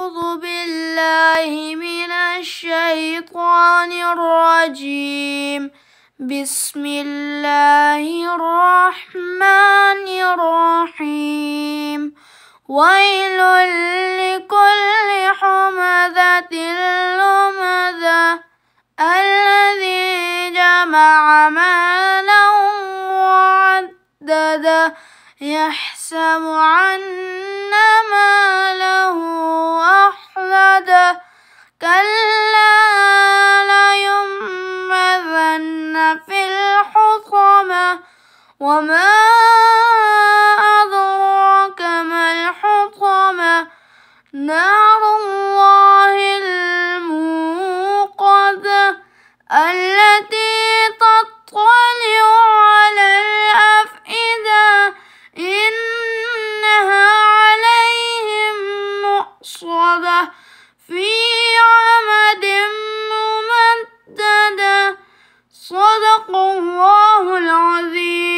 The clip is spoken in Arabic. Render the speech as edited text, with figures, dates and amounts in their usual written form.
أعوذ بالله من الشيطان الرجيم. بسم الله الرحمن الرحيم. ويل لكل همزة لمزة الذي جمع مالا وعدده يحسب أن ماله أخلده كلا لينبذن في الحطمة وما أدراك ما الحطمة نار الله الموقدة التي تطلع على الأفئدة إنها عليهم مؤصدة في عمد ممددة. صدق الله العظيم.